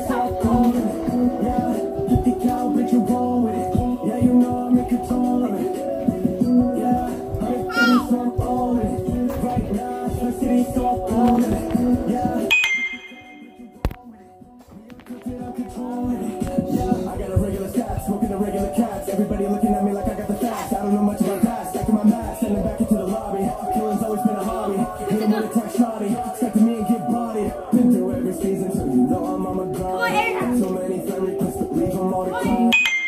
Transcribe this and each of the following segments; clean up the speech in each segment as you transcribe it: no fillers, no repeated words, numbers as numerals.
start calling it. Yeah, 50 cal, but you roll with it. Yeah, you know I'm in control of it. Yeah, 150, so I'm all in it. Right now, my city, so I'm all in it. Yeah, I'm controlling it. Yeah, I got a regular stack, smoking a regular cats. Everybody looking at me like I got the facts. I don't know much about that. Stacking my mask, sending back into the lobby. Killing's always been a hobby. Hit him with a tech shotty. Expecting me and get bodied. Been through every season, so you know I'm on my grind. So many friend requests, but leave them all to cry.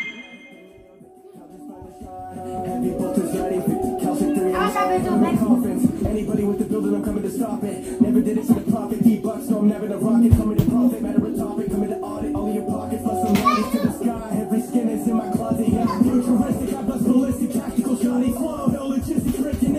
Heavy bolters ready, 50 cal, 3 coffins. Anybody with the building, I'm coming to stop it. Never did it for the profit. D-bucks, no, I'm never the rocket. Coming to profit, matter of topic. Coming to audit all of your pockets. Plus some money to the sky. Every skin is in my closet. Yeah, futuristic, I bust ballistic. Tactical, shotty, flow. No logistics, freaking.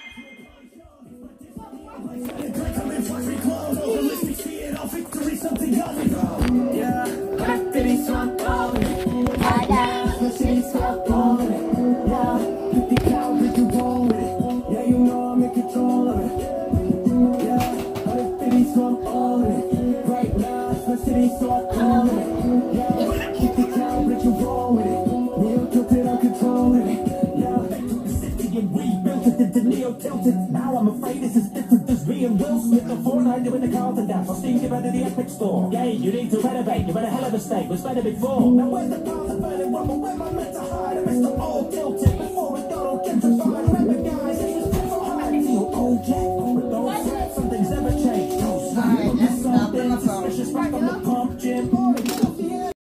Something got me wrong. Yeah, my city's so I'm calling it. My city's so I'm calling it. Yeah, 50 cal, but you roll with it. Yeah, you know I'm in control of it. Yeah, 150, so I'm all in it. Right now, my city's so I'm calling it. Yeah, 50 cal, but you roll with it. Neo tilted, I'm controlling it. Yeah, they took the city and rebuilt it into Neo tilted. Now I'm afraid this is different. There's me and Will Smith, the Fortnite doing the Carlton dance. I'll steam you out of the Epic Store. Yeah, you need to renovate. You're in a hell of a state. We've spent it before. Now where's the path of burning rubble? Where am I meant to hide? I missed the old tilted before it got all gentrified. Remember, guys, this was never hard. Feel old Jack, but don't sweat. Something's ever changed. Don't sweat. Something suspicious right from the